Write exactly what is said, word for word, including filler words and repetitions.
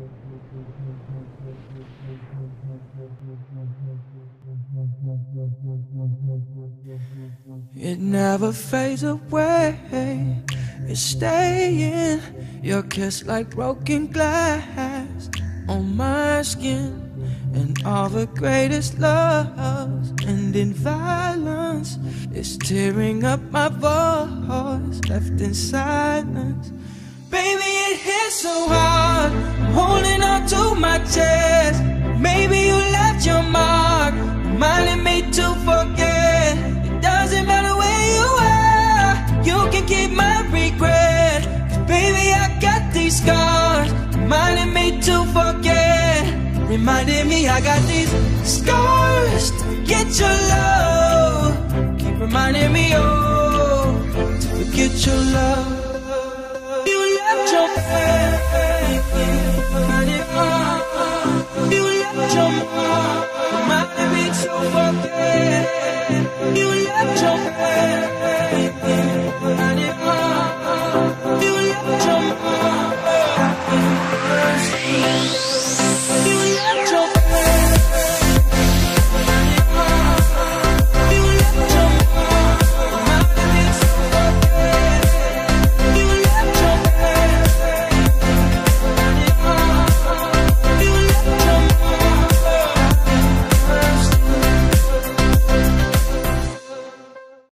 It never fades away, it's staying. Your kiss like broken glass on my skin. And all the greatest loves end in violence. It's tearing up my voice, left in silence. Baby, it hits so hard, I'm holding on to my chest. Maybe you left your mark, reminding me to forget. It doesn't matter where you are, you can keep my regret. 'Cause baby, I got these scars, reminding me to forget. Reminding me I got these scars to forget your love. Keep reminding me, oh, to forget your love. You left your